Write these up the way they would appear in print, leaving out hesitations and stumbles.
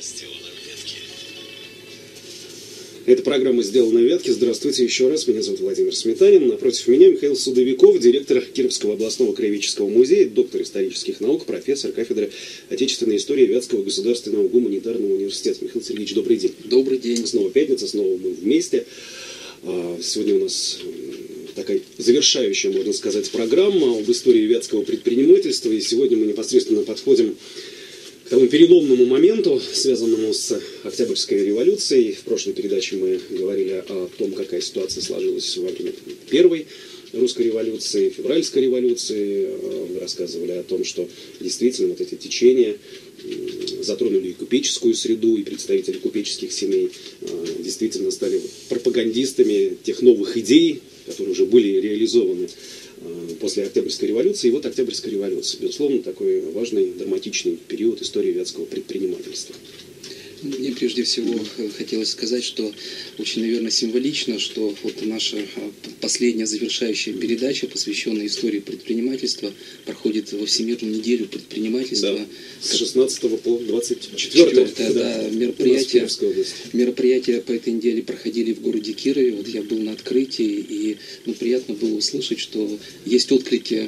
Эта программа «Сделана в Вятке». Здравствуйте еще раз. Меня зовут Владимир Сметанин. Напротив меня Михаил Судовиков, директор Кировского областного краеведческого музея, доктор исторических наук, профессор кафедры отечественной истории Вятского государственного гуманитарного университета. Михаил Сергеевич, добрый день. Добрый день. Снова пятница, снова мы вместе. Сегодня у нас такая завершающая, можно сказать, программа об истории вятского предпринимательства. И сегодня мы непосредственно подходим к тому переломному моменту, связанному с Октябрьской революцией. В прошлой передаче мы говорили о том, какая ситуация сложилась во время Первой русской революции, Февральской революции. Мы рассказывали о том, что действительно вот эти течения затронули и купеческую среду, и представители купеческих семей действительно стали пропагандистами тех новых идей, которые уже были реализованы после Октябрьской революции. И вот Октябрьская революция, безусловно, такой важный, драматичный период истории вятского предпринимательства. Мне прежде всего хотелось сказать, что очень, наверное, символично, что вот наша последняя завершающая передача, посвященная истории предпринимательства, проходит во Всемирную неделю предпринимательства. Да, с 16 по 24. Да, мероприятия по этой неделе проходили в городе Кирове. Вот я был на открытии, и приятно было услышать, что есть отклики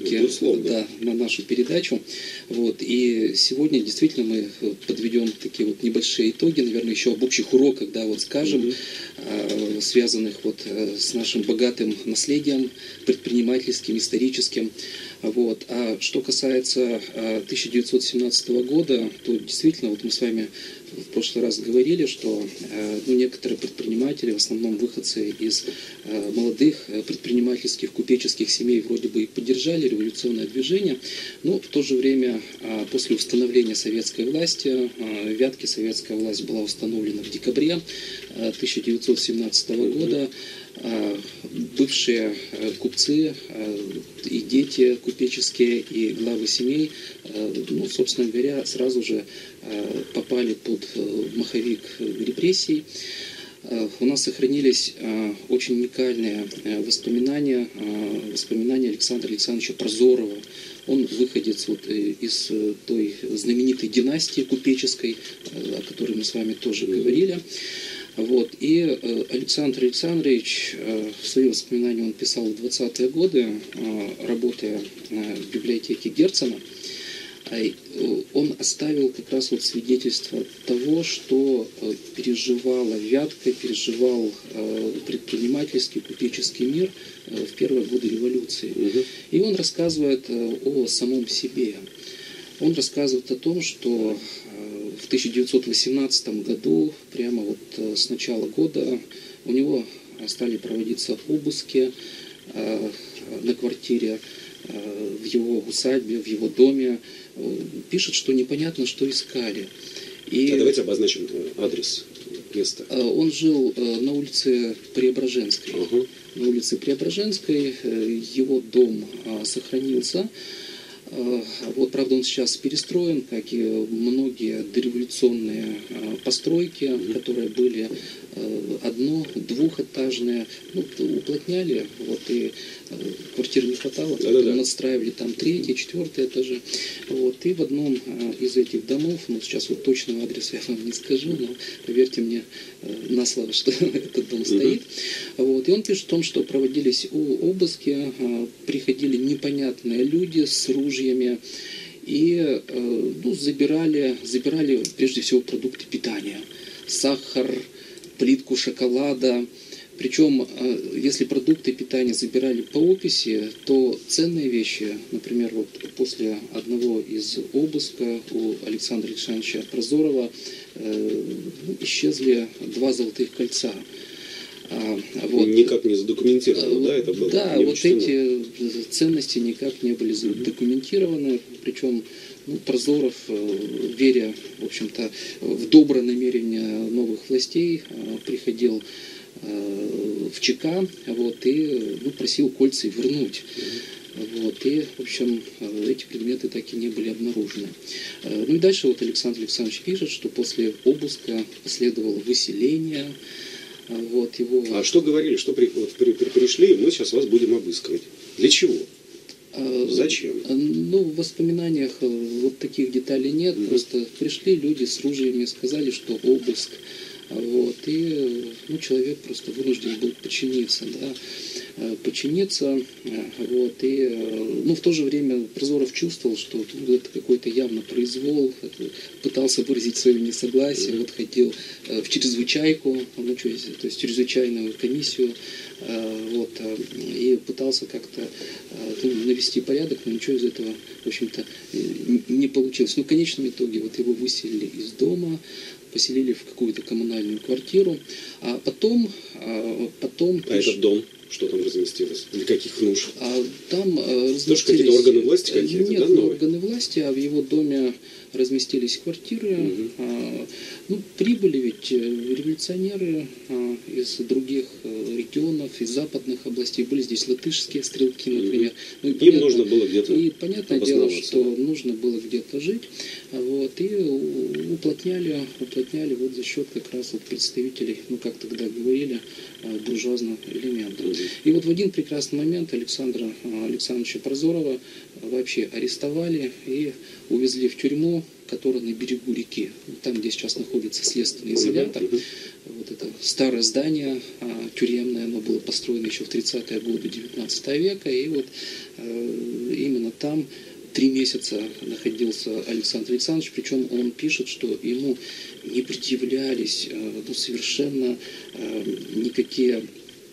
да, на нашу передачу. Вот. И сегодня действительно мы подведем такие вот небольшие итоги, наверное, еще об общих уроках, да, вот скажем, связанных вот с нашим богатым наследием предпринимательским, историческим. Вот. А что касается 1917 года, то действительно, вот мы с вами в прошлый раз говорили, что некоторые предприниматели, в основном выходцы из молодых предпринимательских, купеческих семей, вроде бы и поддержали революционное движение, но в то же время после установления советской власти, в Вятке советская власть была установлена в декабре 1917 года, бывшие купцы и дети купеческие, и главы семей, собственно говоря, сразу же попали под маховик репрессий. У нас сохранились очень уникальные воспоминания Александра Александровича Прозорова. Он выходец вот из той знаменитой династии купеческой, о которой мы с вами тоже говорили. Вот. И Александр Александрович в свои воспоминания он писал в 20-е годы, работая в библиотеке Герцена. Он оставил как раз вот свидетельство того, что переживала Вятка, переживал предпринимательский, купеческий мир в первые годы революции. И он рассказывает о самом себе. Он рассказывает о том, что в 1918 году, прямо вот с начала года, у него стали проводиться обыски на квартире, в его усадьбе, в его доме. Пишет, что непонятно, что искали. Давайте обозначим адрес места. Он жил на улице Преображенской. На улице Преображенской его дом сохранился. Вот, правда, он сейчас перестроен, как и многие дореволюционные постройки, которые были двухэтажные, уплотняли, вот, и квартир не хватало, надстраивали там 3-й, 4-й этажи. Вот, и в одном из этих домов, сейчас вот точного адреса я вам не скажу, но поверьте мне на слово, что этот дом стоит. Вот, и он пишет о том, что проводились обыски, приходили непонятные люди с ружьями и забирали прежде всего продукты питания, сахар, плитку шоколада. Причем, если продукты питания забирали по описи, то ценные вещи, например, вот после одного из обыска у Александра Александровича Прозорова исчезли 2 золотых кольца. Вот. Никак не задокументировано, да? Это было вот эти ценности никак не были задокументированы, причем Прозоров, веря, в общем-то, в доброе намерение новых властей, приходил в ЧК, вот, и просил кольца вернуть. Вот, и, в общем, эти предметы так и не были обнаружены. И дальше вот Александр Александрович пишет, что после обыска последовало выселение. А что говорили, что пришли, мы сейчас вас будем обыскивать? Для чего? Зачем? Ну, в воспоминаниях вот таких деталей нет. Просто пришли люди с ружьями, сказали, что обыск. Вот, и ну, человек просто вынужден был подчиниться, да, вот, и ну, в то же время Прозоров чувствовал, что ну, это какой-то явно произвол, пытался выразить свое несогласие, вот ходил в чрезвычайку, ну, то есть чрезвычайную комиссию, вот, и пытался как-то навести порядок, но ничего из этого, в общем-то, не получилось. Ну, в конечном итоге вот его выселили из дома, поселили в какую-то коммунальную квартиру, а потом... этот дом, что там разместилось? Для каких нужд? Там разместились... Тоже какие-то органы власти какие-то, нет, да? не органы власти, а в его доме разместились квартиры. Ну, прибыли ведь революционеры из других регионов, из западных областей. Были здесь латышские стрелки, например. Ну, и им нужно было где-то и понятное дело, что нужно было где-то жить. Вот, и уплотняли вот за счет как раз вот представителей, ну, как тогда говорили, буржуазного элемента. И вот в один прекрасный момент Александра Александровича Прозорова вообще арестовали и увезли в тюрьму, которая на берегу реки, там, где сейчас находится следственный изолятор. Вот это старое здание тюремное, оно было построено еще в 30-е годы 19 века, и вот именно там 3 месяца находился Александр Александрович, причем он пишет, что ему не предъявлялись ну, совершенно никакие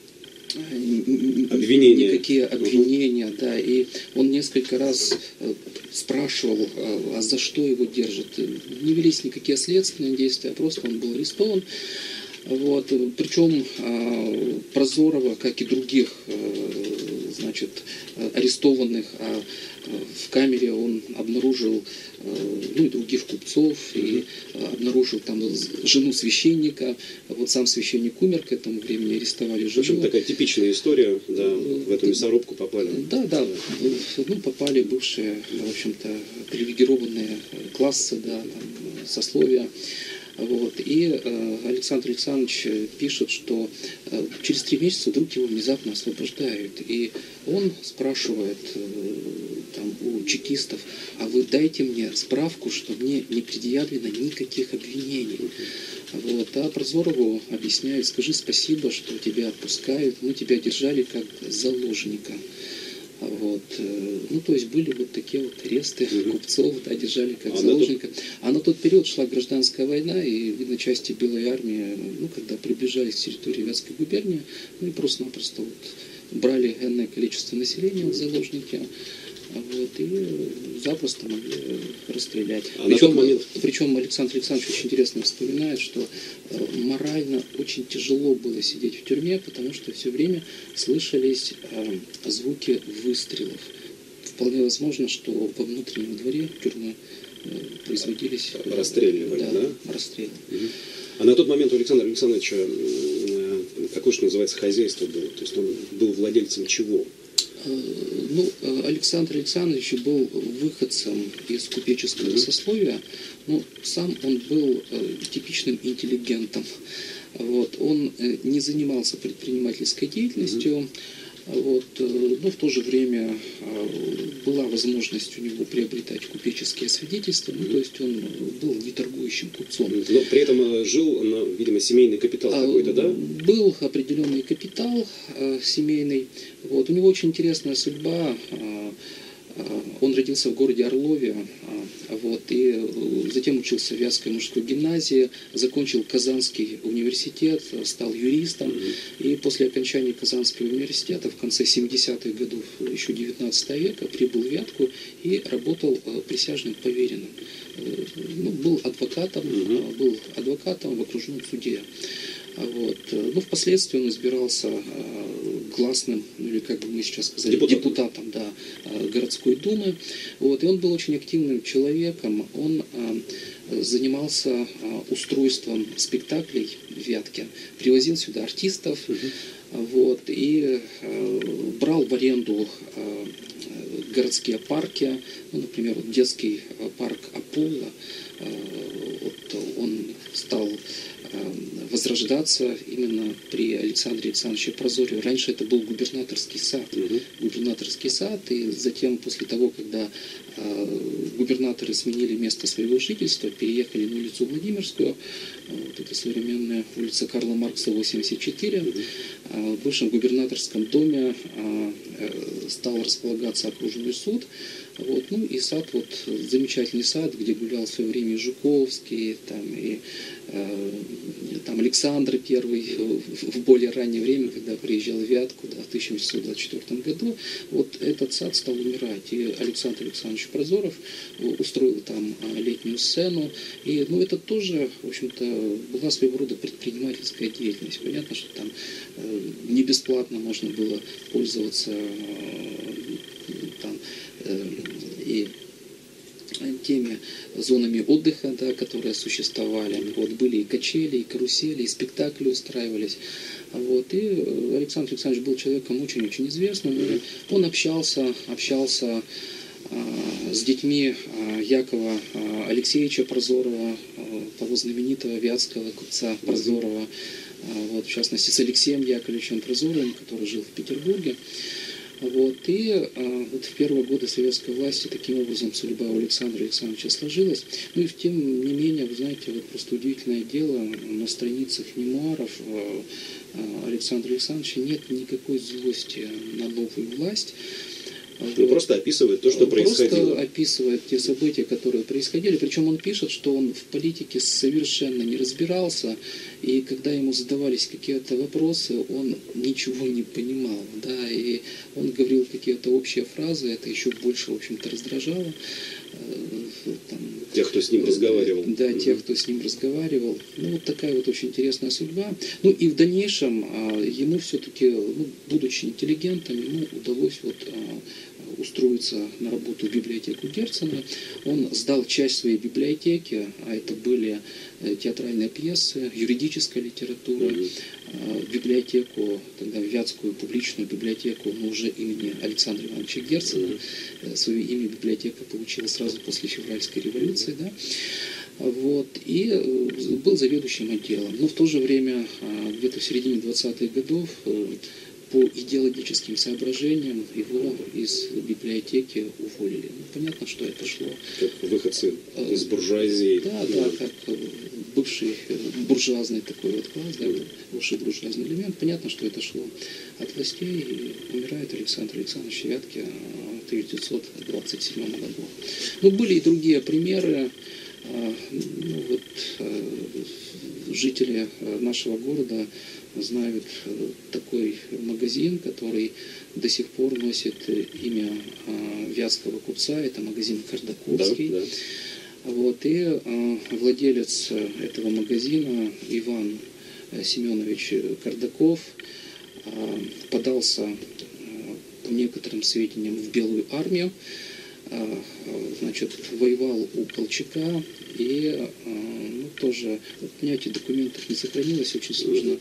обвинения, да, и он несколько раз спрашивал, а за что его держат. Не велись никакие следственные действия, просто он был арестован. Вот. Причем Прозорова, как и других значит, арестованных, в камере он обнаружил ну, и других купцов, и обнаружил там жену священника. Вот сам священник умер, к этому времени арестовали жену. В общем, такая типичная история, да, в эту мясорубку попали. Да, ну, попали бывшие, в общем-то, привилегированные классы, да, там, сословия. Вот. И Александр Александрович пишет, что через 3 месяца вдруг его внезапно освобождают. И он спрашивает там, у чекистов, а вы дайте мне справку, что мне не предъявлено никаких обвинений. Вот. А Прозорову объясняют, скажи спасибо, что тебя отпускают, мы тебя держали как заложника. Вот. Ну, то есть были вот такие вот аресты купцов, да, держали как заложника. А на тот период шла гражданская война, и, видно, части Белой армии, ну, когда приближались к территории Вятской губернии, ну, и просто-напросто вот брали энное количество населения в заложники, вот, и запросто могли расстрелять. Причем Александр Александрович очень интересно вспоминает, что морально очень тяжело было сидеть в тюрьме, потому что все время слышались звуки выстрелов. Вполне возможно, что во внутреннем дворе тюрьмы производились расстреливали, да? Расстрелы. А на тот момент у Александра Александровича какое, что называется, хозяйство было? То есть он был владельцем чего? Ну, Александр Александрович был выходцем из купеческого сословия, но сам он был типичным интеллигентом. Вот. Он не занимался предпринимательской деятельностью, вот. Но в то же время была возможность у него приобретать купеческие свидетельства, ну, то есть он был не торгующим купцом. Но при этом жил, видимо, семейный капитал какой-то, да? Был определенный капитал семейный. Вот. У него очень интересная судьба. Он родился в городе Орлове, вот, и затем учился в Вятской мужской гимназии, закончил Казанский университет, стал юристом, и после окончания Казанского университета в конце 70-х годов еще 19 века прибыл в Вятку и работал присяжным поверенным. Ну, был адвокатом в окружном суде. Вот. Ну, впоследствии он избирался гласным, ну, или как бы мы сейчас сказали, депутатом, да, городской думы. Вот. И он был очень активным человеком. Он занимался устройством спектаклей в Вятке, привозил сюда артистов, вот, и брал в аренду городские парки, ну, например, вот детский парк Аполло. Вот он стал возрождаться именно при Александре Александровиче Прозорове. Раньше это был губернаторский сад. Губернаторский сад, и затем, после того, когда губернаторы сменили место своего жительства, переехали на улицу Владимирскую, вот это современная улица Карла Маркса, 84, в бывшем губернаторском доме стал располагаться окружной суд. Вот, ну и сад, вот замечательный сад, где гулял в свое время Жуковский, там, и там Александр I в более раннее время, когда приезжал в Вятку, да, в 1824 году, вот этот сад стал умирать. И Александр Александрович Прозоров устроил там летнюю сцену. И ну, это тоже, в общем-то, была своего рода предпринимательская деятельность. Понятно, что там не бесплатно можно было пользоваться там, и теми зонами отдыха, да, которые существовали. Вот, были и качели, и карусели, и спектакли устраивались. Вот, и Александр Александрович был человеком очень-очень известным. И он общался с детьми Якова Алексеевича Прозорова, того знаменитого вятского купца Прозорова, вот, в частности, с Алексеем Яковлевичем Прозоровым, который жил в Петербурге. Вот, и вот в первые годы советской власти таким образом судьба у Александра Александровича сложилась. Ну и тем не менее, вы знаете, вот просто удивительное дело, на страницах мемуаров Александра Александровича нет никакой злости на новую власть. Он просто описывает то, что происходило. Просто описывает те события, которые происходили. Причем он пишет, что он в политике совершенно не разбирался. И когда ему задавались какие-то вопросы, он ничего не понимал. Да, и он говорил какие-то общие фразы, это еще больше, в общем-то, раздражало. Там, тех, кто с ним разговаривал. Да, тех, кто с ним разговаривал. Ну, вот такая вот очень интересная судьба. Ну, и в дальнейшем ему все-таки, ну, будучи интеллигентом, ему удалось вот устроиться на работу в библиотеку Герцена. Он сдал часть своей библиотеки, а это были театральные пьесы, юридическая литература, библиотеку, тогда Вятскую публичную библиотеку, но уже имени Александра Ивановича Герцена. Свое имя библиотека получила сразу после февральской революции. Да? Вот, и был заведующим отделом. Но в то же время, где-то в середине 20-х годов, по идеологическим соображениям его из библиотеки уволили. Ну, понятно, что это шло. Как выходцы из буржуазии. Да, да, как бывший буржуазный такой вот класс, да, бывший буржуазный элемент. Понятно, что это шло от властей. И умирает Александр Александрович в Вятке в 1927 году. Но были и другие примеры. Ну, вот, жители нашего города знают такой магазин, который до сих пор носит имя вятского купца. Это магазин Кардаковский. Да, да. Вот, и владелец этого магазина Иван Семенович Кардаков подался, по некоторым сведениям, в Белую армию. Значит, воевал у Колчака и ну, тоже, понимаете, документов не сохранилось, очень сложно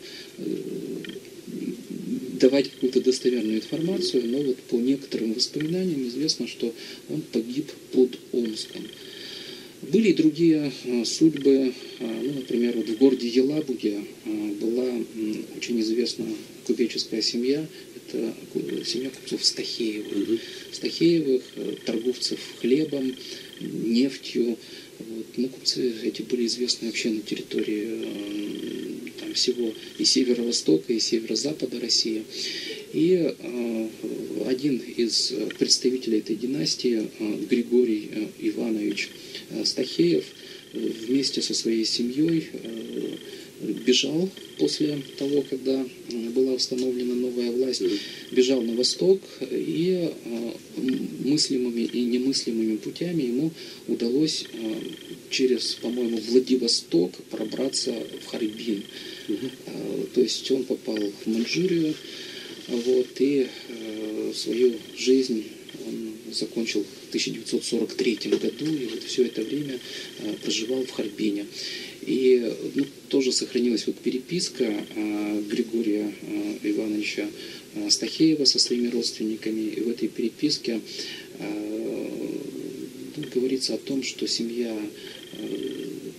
давать какую-то достоверную информацию, но вот по некоторым воспоминаниям известно, что он погиб под Омском. Были и другие судьбы, ну, например, вот в городе Елабуге была очень известная купеческая семья, это семья купцов Стахеевых. Стахеевых, торговцев хлебом, нефтью. Вот. Ну, купцы эти были известны вообще на территории там, всего и северо-востока, и северо-запада России. И один из представителей этой династии, Григорий Иванович Стахеев, вместе со своей семьей бежал после того, когда была установлена новая власть, бежал на восток, и мыслимыми и немыслимыми путями ему удалось через, по-моему, Владивосток пробраться в Харбин. То есть он попал в Маньчжурию, вот, и свою жизнь он закончил в 1943 году, и вот все это время проживал в Харбине. И ну, тоже сохранилась вот переписка Григория Ивановича Стахеева со своими родственниками. И в этой переписке ну, говорится о том, что семья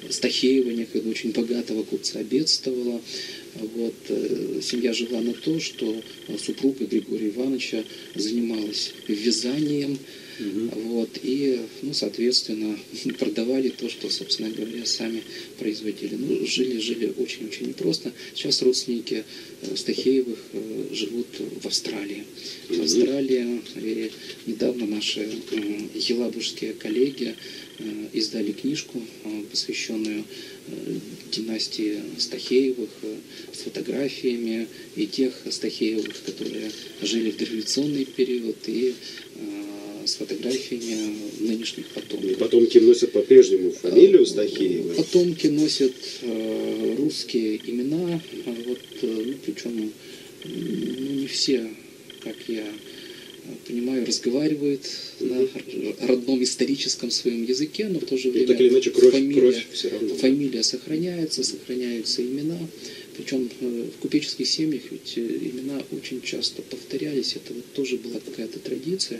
Стахеева, некогда очень богатого купца, бедствовала. Вот, семья жила на то, что супруга Григория Ивановича занималась вязанием, вот, и, ну, соответственно, продавали то, что, собственно говоря, сами производили. Ну, жили очень-очень непросто. Сейчас родственники Стахеевых живут в Австралии. В Австралии, и недавно наши елабужские коллеги издали книжку, посвященную династии Стахеевых, с фотографиями и тех Стахеевых, которые жили в дореволюционный период, и с фотографиями нынешних потомков. И потомки носят по-прежнему фамилию Стахеева? Потомки носят русские имена, вот, ну, причем не все, как я понимаю, разговаривают на родном историческом своем языке, но в то же время так или иначе, кровь все равно. Фамилия сохраняются имена. Причем в купеческих семьях ведь имена очень часто повторялись, это вот тоже была какая-то традиция.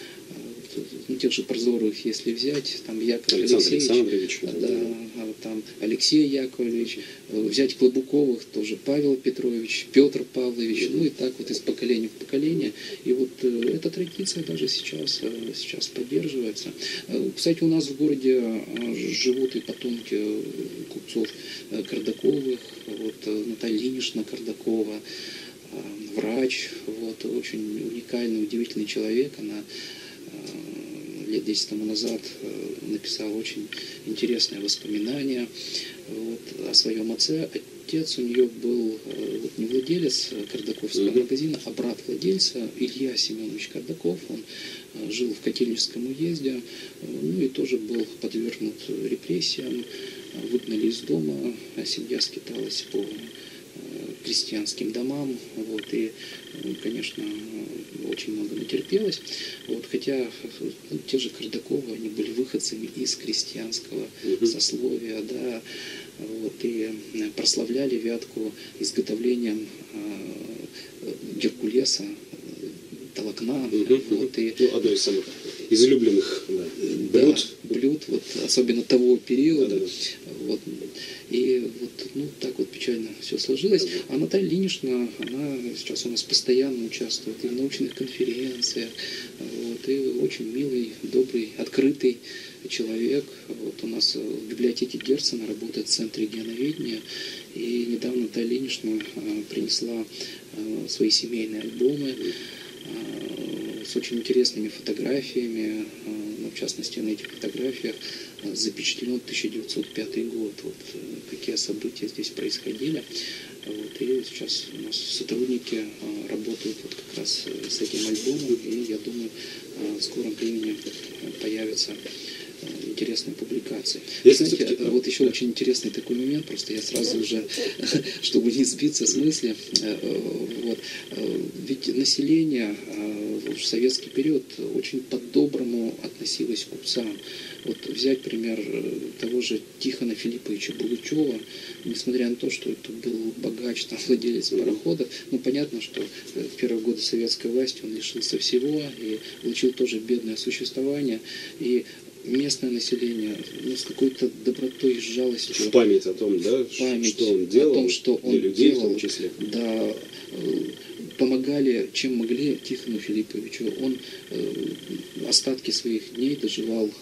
Ну, тех же Прозоровых, если взять, там Яков Алексеевич, там Алексей Яковлевич, взять Клобуковых, тоже Павел Петрович, Петр Павлович, ну и так вот из поколения в поколение. И вот эта традиция даже сейчас поддерживается. Кстати, у нас в городе живут и потомки купцов Кардаковых, вот Наталья Ильинична Кардакова, врач, вот, очень уникальный, удивительный человек. Она лет 10 тому назад написала очень интересное воспоминание вот, о своем отце. Отец у нее был вот, не владелец Кардаковского магазина, а брат владельца Илья Семенович Кардаков. Он жил в Котельническом уезде, ну и тоже был подвергнут репрессиям, выгнали из дома, а семья скиталась по крестьянским домам, вот, и, конечно, очень много натерпелось. Вот, хотя те же Кардаковы, они были выходцами из крестьянского сословия, да, вот, и прославляли Вятку изготовлением геркулеса, волокна. Вот, и, одно из самых излюбленных блюд. Да, блюд, вот, особенно того периода. Вот, и вот, ну, так вот печально все сложилось. А Наталья Ильинична, она сейчас у нас постоянно участвует и в научных конференциях, вот, и очень милый, добрый, открытый человек. Вот у нас в библиотеке Герцена работает Центр регионоведения, и недавно Наталья Ильинична принесла свои семейные альбомы с очень интересными фотографиями. В частности, на этих фотографиях запечатлен 1905 год. Вот, какие события здесь происходили. Вот, и сейчас у нас сотрудники работают вот как раз с этим альбомом, и я думаю, в скором времени появятся интересные публикации. Знаете, вот еще очень интересный такой момент, просто я сразу уже, чтобы не сбиться с мысли, вот, ведь население в советский период очень по-доброму относилось к купцам. Вот взять пример того же Тихона Филипповича Булычева, несмотря на то, что это был богач, там, владелец парохода, ну понятно, что в первые годы советской власти он лишился всего и получил тоже бедное существование, и местное население, ну, с какой-то добротой и жалостью. В память о том, да, что он делал, о том, что он для людей делал, в том числе. Да, помогали, чем могли, Тихону Филипповичу. Он остатки своих дней доживал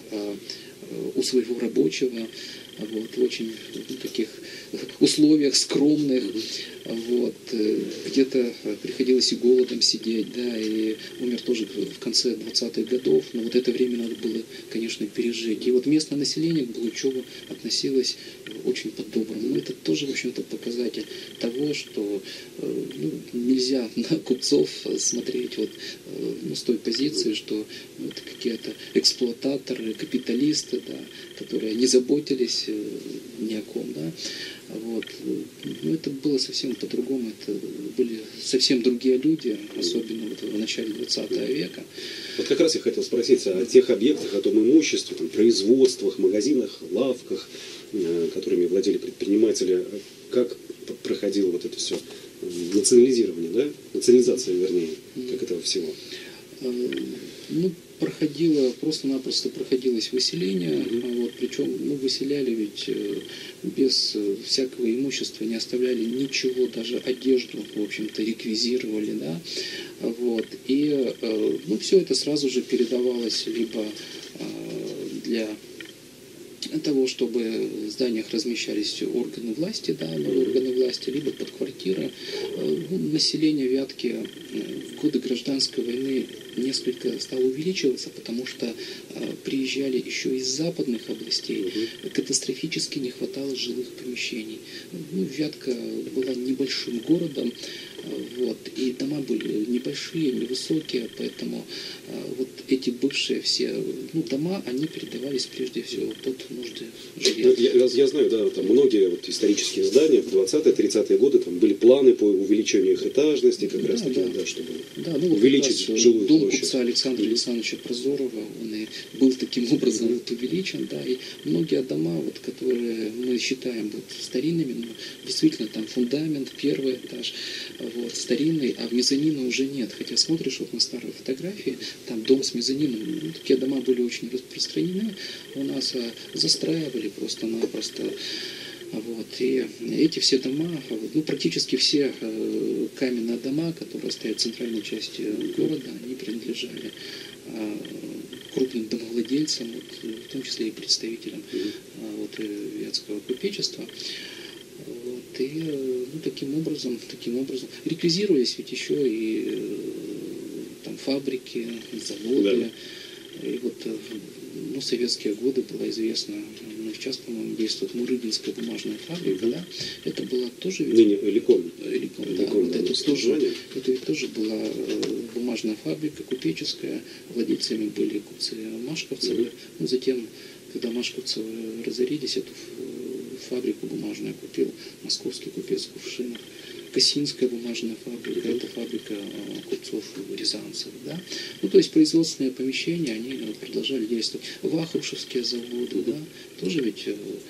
у своего рабочего, вот, в очень таких условиях скромных, вот, где-то приходилось и голодом сидеть, да, и умер тоже в конце 20-х годов, но вот это время надо было, конечно, пережить. И вот местное население к Булычеву относилось очень по-доброму. Это тоже, в общем-то, показатель того, что ну, нельзя на купцов смотреть вот, ну, с той позиции, что ну, это какие-то эксплуататоры, капиталисты, да, которые не заботились ни о ком, да. Вот. Ну, это было совсем по-другому, это были совсем другие люди, особенно вот в начале 20 века. Вот как раз я хотел спросить о тех объектах, о том имуществе, там, производствах, магазинах, лавках, которыми владели предприниматели. Как проходило вот это все национализирование, да? Национализация, вернее, как этого всего? Ну, просто-напросто проходилось выселение, вот, причем выселяли ведь без всякого имущества, не оставляли ничего, даже одежду, в общем-то, реквизировали, да, вот, и все это сразу же передавалось либо для того, чтобы в зданиях размещались органы власти, да, новые органы власти, либо под квартиры. Население Вятки в годы гражданской войны несколько стало увеличиваться, потому что приезжали еще из западных областей. Катастрофически не хватало жилых помещений. Вятка была небольшим городом, вот, и дома были небольшие, невысокие, поэтому вот эти бывшие все дома, они передавались прежде всего под нужды жилья. Я знаю, да, там многие вот исторические здания в 20-30-е годы там были планы по увеличению их этажности, как раз таки, да, чтобы увеличить жилую дом площадь. купца Александра Александровича Прозорова, он и был таким образом увеличен, да, и многие дома, вот, которые мы считаем старинными, действительно там фундамент, первый этаж, вот, старинный, а в мезонина уже нет. Хотя смотришь вот на старые фотографии, там дом с мезонином, такие дома были очень распространены, у нас застраивали просто-напросто. Вот, и эти все дома, практически все каменные дома, которые стоят в центральной части города, они принадлежали крупным домовладельцам, вот, в том числе и представителям Вятского купечества. Вот, и таким образом реквизировались ведь еще и там фабрики, заводы. Да. И вот в советские годы было известно, сейчас, по-моему, действует Мурыгинская бумажная фабрика, да, это была тоже... Ныне Ликон. Да, вот это ведь тоже была бумажная фабрика, купеческая, владельцами были купцы Машковцевы, затем, когда Машковцевы разорились, эту фабрику бумажную купил московский купец Кувшинов. Косинская бумажная фабрика, это фабрика купцов Рязанцев, да. То есть производственные помещения, они продолжали действовать. Вахрушевские заводы, да, тоже ведь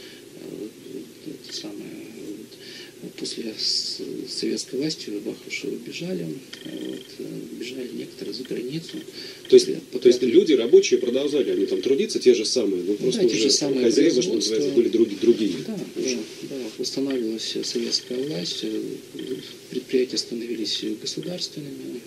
после советской власти Вахрушевы бежали некоторые за границу. То есть люди, рабочие продолжали, они там трудиться, те же самые, просто те же самые хозяева, что называется, были другие. Да, устанавливалась советская власть, предприятия становились государственными,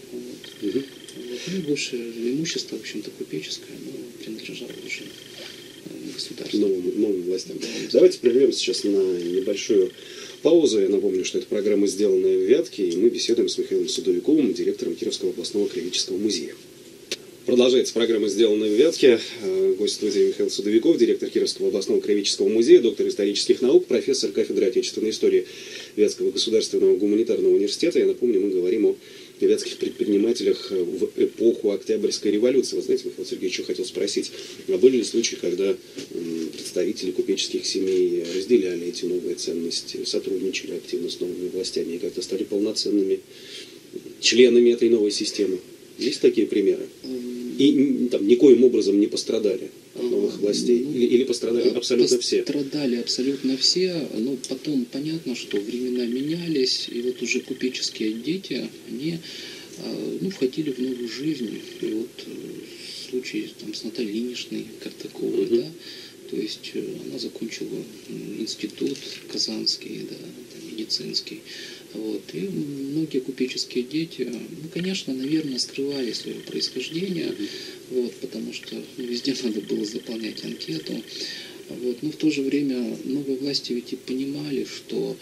и больше имущество, в общем-то, купеческое, принадлежало уже государству. Новым властям. Да. Давайте прервем сейчас на небольшую паузу. Я напомню, что это программа, сделанная в Вятке, и мы беседуем с Михаилом Судовиковым, директором Кировского областного краеведческого музея. Продолжается программа, сделанная в Вятке. Гость студии Михаил Судовиков, директор Кировского областного краеведческого музея, доктор исторических наук, профессор кафедры отечественной истории Вятского государственного гуманитарного университета. Я напомню, мы говорим о вятских предпринимателях в эпоху Октябрьской революции. Вы знаете, Михаил Сергеевич, еще хотел спросить, а были ли случаи, когда представители купеческих семей разделяли эти новые ценности, сотрудничали активно с новыми властями и как-то стали полноценными членами этой новой системы? Есть такие примеры? И там никоим образом не пострадали от новых властей? Или пострадали абсолютно все? Пострадали абсолютно все, но потом понятно, что времена менялись, и вот уже купеческие дети, они входили в новую жизнь. И вот случай там, с Натальей Ильиничной Картаковой, да, то есть она закончила институт казанский, да, медицинский. Вот. И многие купеческие дети, конечно, наверное, скрывали свое происхождение, вот, потому что везде надо было заполнять анкету. Вот. Но в то же время новые власти ведь и понимали, что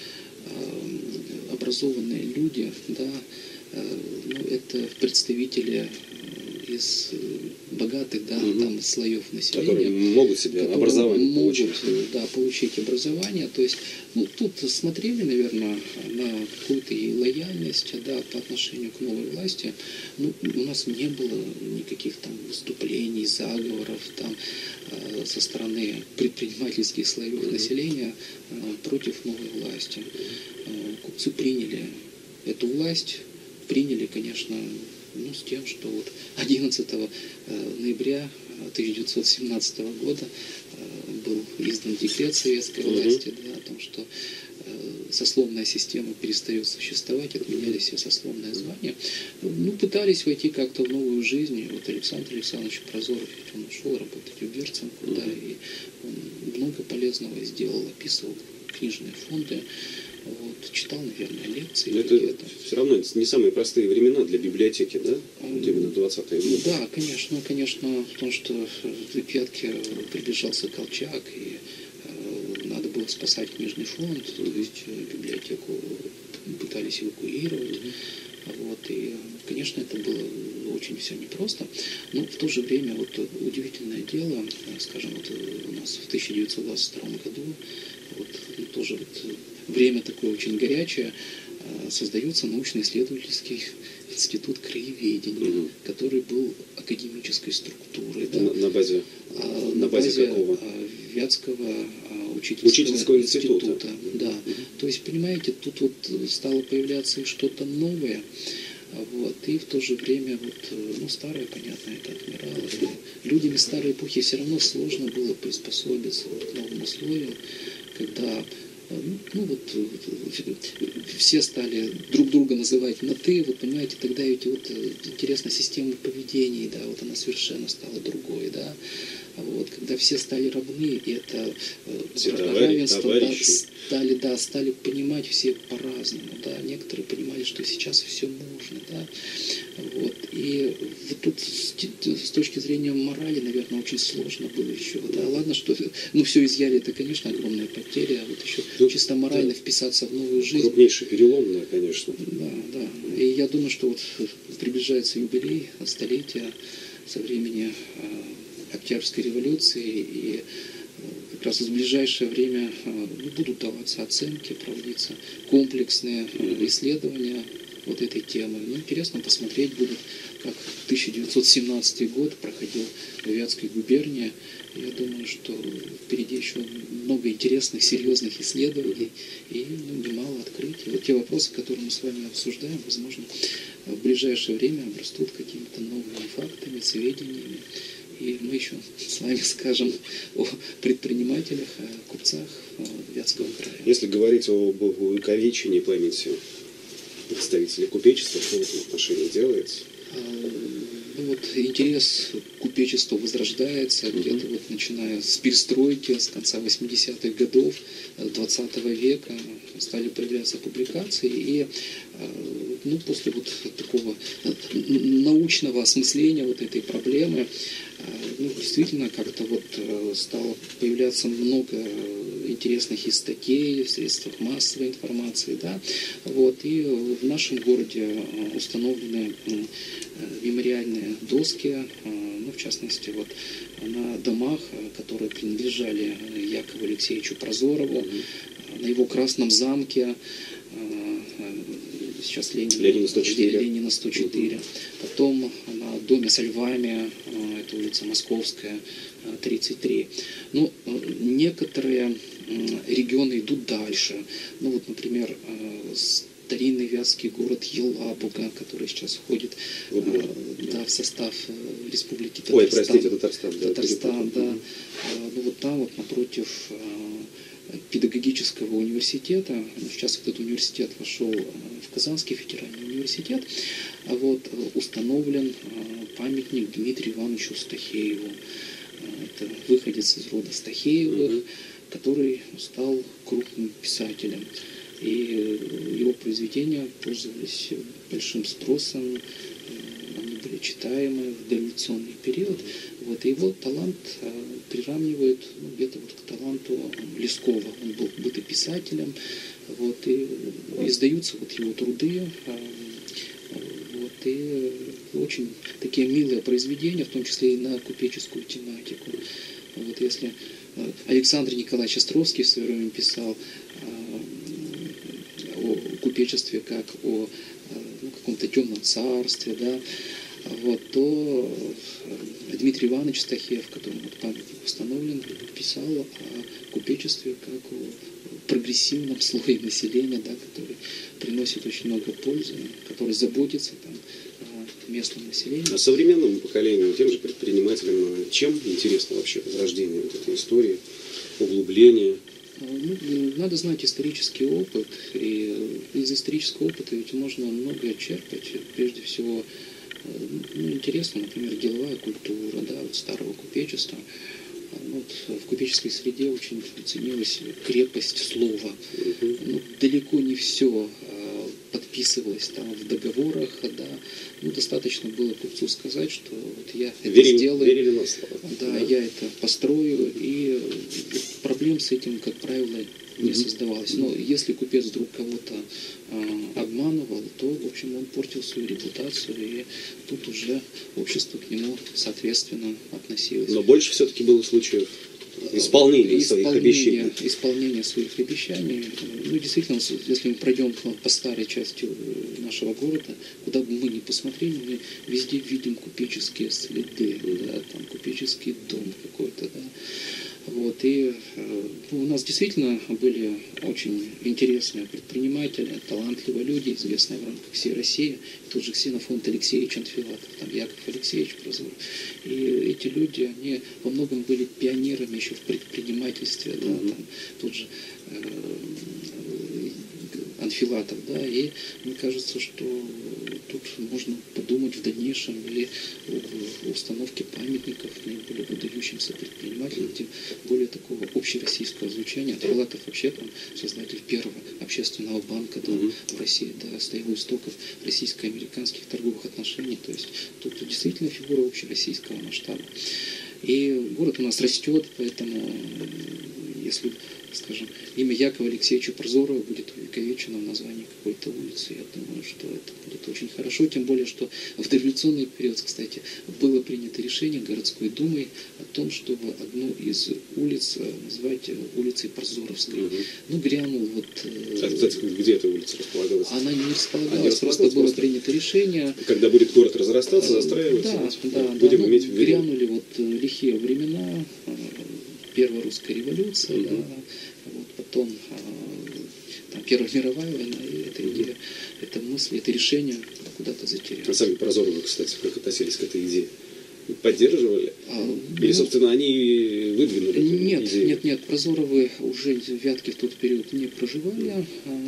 образованные люди, да, это представители из богатых, да, там, слоев населения, которые могут себе образование получить. Получить образование. То есть, тут смотрели, наверное, на какую-то и лояльность, да, по отношению к новой власти. У нас не было никаких там выступлений, заговоров там со стороны предпринимательских слоев населения против новой власти. Купцы приняли эту власть, приняли, конечно, с тем, что вот 11 ноября 1917 года был издан декрет советской власти, да, о том, что сословная система перестает существовать, отменяли все сословные звания, ну, пытались войти как-то в новую жизнь. И вот Александр Александрович Прозоров, ведь он ушел работать в Берцинку, да, и он много полезного сделал, описывал книжные фонды, вот, читал, наверное, лекции. Это все равно не самые простые времена для библиотеки, да? Вот именно 20-е годы. Да, конечно, потому что в Вятке приближался Колчак, и надо было спасать книжный фонд, то есть библиотеку пытались эвакуировать. Вот, и, конечно, это было очень все непросто, но в то же время вот удивительное дело, скажем, вот у нас в 1922 году вот, тоже вот, время такое очень горячее, создается научно-исследовательский институт краеведения, который был академической структурой. Да? На базе какого? Вятского учительского института. Да. То есть, понимаете, тут вот стало появляться и что-то новое, вот, и в то же время вот, ну, старое, понятно, это отмирало. И людям из старой эпохи все равно сложно было приспособиться вот к новым условиям, когда ну вот все стали друг друга называть на «ты», вот понимаете, тогда ведь вот интересная система поведения, да, вот она совершенно стала другой, да, вот, когда все стали равны, и это равенство, да, стали понимать все по-разному, да, некоторые понимали, что сейчас все можно, да, вот, и вот тут с точки зрения морали, наверное, очень сложно было еще, да, ладно, что, ну, все изъяли, это, конечно, огромная потеря, а вот еще чисто морально вписаться в новую жизнь. Крупнейший перелом, да, конечно. Да. И я думаю, что вот приближается юбилей, столетия со времени Октябрьской революции, и как раз в ближайшее время будут даваться оценки, проводиться комплексные исследования вот этой темы. Ну, интересно посмотреть будет, как 1917 год проходил в Вятской губернии. Я думаю, что впереди еще много интересных, серьезных исследований и немало открытий. Вот те вопросы, которые мы с вами обсуждаем, возможно, в ближайшее время обрастут какими-то новыми фактами, сведениями. И мы еще с вами скажем о предпринимателях, о купцах Вятского края. Если говорить об увековечении памяти представителей купечества, что в этом отношении делается? Ну вот интерес к купечеству возрождается где-то вот начиная с перестройки, с конца 80-х годов 20 века стали появляться публикации, и ну, после вот такого научного осмысления вот этой проблемы, ну, действительно как-то вот стало появляться много интересных и статей в средствах массовой информации, да, вот, и в нашем городе установлены мемориальные доски, ну, в частности, вот на домах, которые принадлежали Якову Алексеевичу Прозорову, на его Красном замке, сейчас Ленина 104, потом на доме со львами, это улица Московская, 33. Ну, некоторые регионы идут дальше. Ну, вот, например, старинный вятский город Елабуга, который сейчас входит да, в состав Республики Татарстан. Ой, простите, Татарстан, да. Ну, вот там вот напротив педагогического университета, сейчас этот университет вошел в Казанский федеральный университет, вот, установлен памятник Дмитрию Ивановичу Стахееву. Это выходец из рода Стахеевых, который стал крупным писателем. И его произведения пользовались большим спросом, они были читаемы в дореволюционный период. Вот, и его талант приравнивают где-то вот к таланту Лескова. Он был бытописателем, вот, и издаются вот его труды. Вот, и очень такие милые произведения, в том числе и на купеческую тематику. Вот, если Александр Николаевич Островский в свое время писал о купечестве как о каком-то темном царстве, да, вот, то Дмитрий Иванович Стахеев, которому памятник установлен, писал о купечестве как о прогрессивном слое населения, да, который приносит очень много пользы, который заботится там, о местном населении. А современному поколению, тем же предпринимателям, чем интересно вообще возрождение вот этой истории, углубление? Надо знать исторический опыт, и из исторического опыта ведь можно многое черпать. Прежде всего, интересно, например, деловая культура, да, вот старого купечества. В купеческой среде очень ценилась крепость слова. Далеко не все подписывалось там в договорах, да. Достаточно было купцу сказать, что вот я это сделаю, верили на слово. Да, я это построю, и проблем с этим, как правило, не создавалось. Но если купец вдруг кого-то обманывал, то, в общем, он портил свою репутацию, и тут уже общество к нему, соответственно, относилось. Но больше все-таки было случаев исполнения своих обещаний. Исполнение своих обещаний. Действительно, если мы пройдем по старой части нашего города, куда бы мы ни посмотрели, мы везде видим купеческие следы, да, там купеческий дом какой-то, да. И у нас действительно были очень интересные предприниматели, талантливые люди, известные в рамках всей России. Тот же Ксенофонт Алексеевич Анфилатов, там Яков Алексеевич Прозоров. И эти люди, они во многом были пионерами еще в предпринимательстве. Да, там, тот же Анфилатов, да, и мне кажется, что тут можно подумать в дальнейшем и в установке памятников наиболее выдающимся предпринимателям, тем более такого общероссийского звучания. Анфилатов вообще там создатель первого общественного банка, да, в России, да, стоял у истоков российско-американских торговых отношений. То есть тут действительно фигура общероссийского масштаба. И город у нас растет, поэтому если, скажем, имя Якова Алексеевича Прозорова будет увековечено в названии какой-то улицы, я думаю, что это будет очень хорошо, тем более, что в дореволюционный период, кстати, было принято решение городской думой о том, чтобы одну из улиц назвать улицей Прозоровской. Грянул вот... Кстати, где эта улица располагалась? Она не располагалась, просто было принято решение... Когда будет город разрастаться, застраиваться, будем иметь в виду. Грянули вот лихие времена, Первая русская революция, потом там, Первая мировая война, и эта идея, эта мысль, это решение куда-то затерялось. А сами Прозоровы, кстати, как относились к этой идее? Поддерживали? Или, собственно, они выдвинули эту идею? Нет, Прозоровы уже в Вятке в тот период не проживали.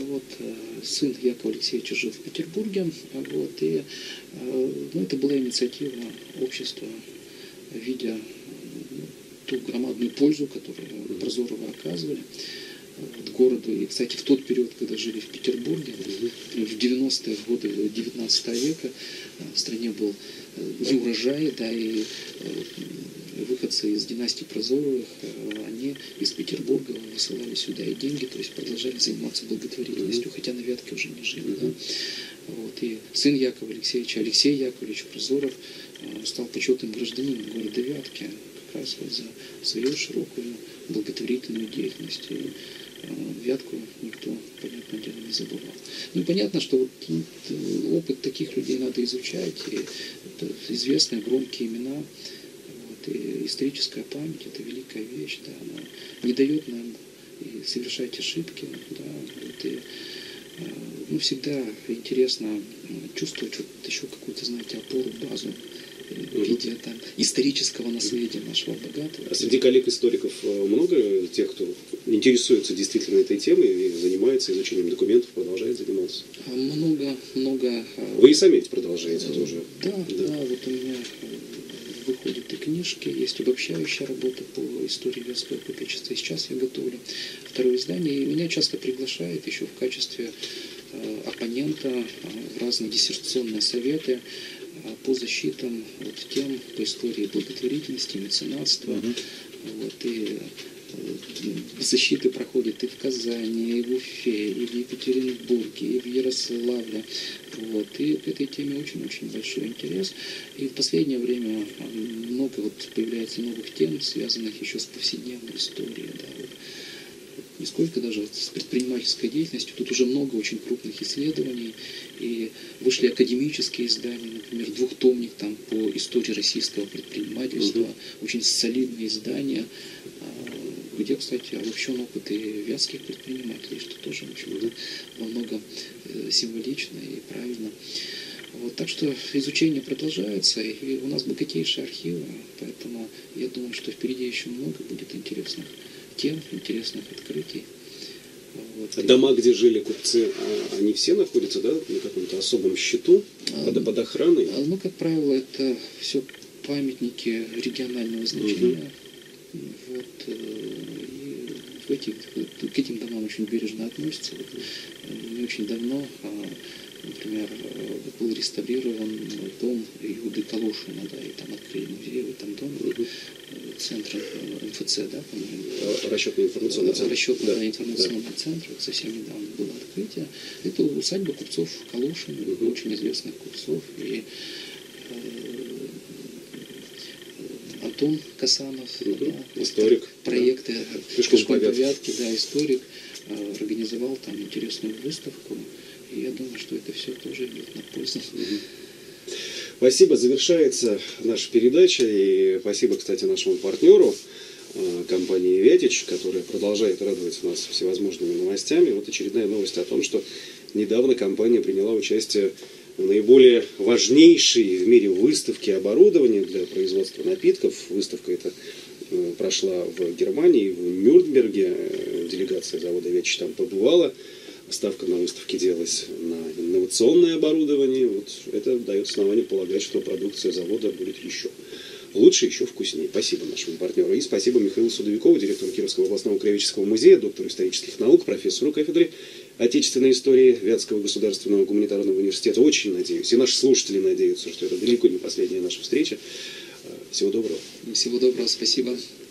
Сын Якова Алексеевича жил в Петербурге. И это была инициатива общества, видя ту громадную пользу, которую Прозоровы оказывали городу. И, кстати, в тот период, когда жили в Петербурге, в 90-е годы 19 века, в стране был неурожай, да, и выходцы из династии Прозоровых, они из Петербурга высылали сюда и деньги, то есть продолжали заниматься благотворительностью, хотя на Вятке уже не жили. Да. И сын Якова Алексеевича, Алексей Яковлевич Прозоров, стал почетным гражданином города Вятки, как раз за свою широкую благотворительную деятельность. И Вятку никто, понятное дело, не забывал. Понятно, что опыт таких людей надо изучать, и это известные громкие имена, и историческая память – это великая вещь, да, она не дает нам и совершать ошибки, да, и всегда интересно чувствовать еще какую-то, знаете, опору, базу в виде исторического наследия нашего богатого. А среди коллег-историков много тех, кто интересуется действительно этой темой и занимается изучением документов, продолжает заниматься? Много. Вы и сами ведь продолжаете тоже? Да, вот у меня выходят и книжки, есть обобщающая работа по истории Вятского купечества. Сейчас я готовлю второе издание, и меня часто приглашают еще в качестве оппонента в разные диссертационные советы по защитам тем по истории благотворительности, меценатства. И защиты проходят и в Казани, и в Уфе, и в Екатеринбурге, и в Ярославле. И к этой теме очень-очень большой интерес. И в последнее время много появляется новых тем, связанных еще с повседневной историей. Да. Не сколько даже с предпринимательской деятельностью. Тут уже много очень крупных исследований. И вышли академические издания, например, двухтомник там, по истории российского предпринимательства. Очень солидные издания, где, кстати, обобщен опыт и вятских предпринимателей, что тоже, в общем-то, во многом символично и правильно. Так что изучение продолжается, и у нас богатейшие архивы, поэтому я думаю, что впереди еще много будет интересных тем, интересных открытий. Вот. Дома, где жили купцы, они все находятся, да, на каком-то особом счету, под охраной? Ну, как правило, это все памятники регионального значения. Вот, и к этим домам очень бережно относятся. Вот, не очень давно, например, был реставрирован дом Иуды Калушина, да, и там открыли музей в этом доме, центр МФЦ, да, по-моему. Расчетно-информационный центр. Расчетно-информационный центр, вот совсем недавно было открытие. Это усадьба купцов Калушина, очень известных купцов. И Антон Касанов, историк, проекты Пешком по Вятке, да, историк, организовал там интересную выставку. И я думаю, что это все тоже идет на пользу. Спасибо. Завершается наша передача. И спасибо, кстати, нашему партнеру, компании «Вятич», которая продолжает радовать нас всевозможными новостями. Вот очередная новость о том, что недавно компания приняла участие в наиболее важнейшей в мире выставке оборудования для производства напитков. Выставка эта прошла в Германии, в Нюрнберге. Делегация завода «Вятич» там побывала. Ставка на выставке делалась на инновационное оборудование. Вот это дает основание полагать, что продукция завода будет еще лучше, еще вкуснее. Спасибо нашему партнеру. И спасибо Михаилу Судовикову, директору Кировского областного краеведческого музея, доктору исторических наук, профессору кафедры отечественной истории Вятского государственного гуманитарного университета. Очень надеюсь, и наши слушатели надеются, что это далеко не последняя наша встреча. Всего доброго. Всего доброго, спасибо.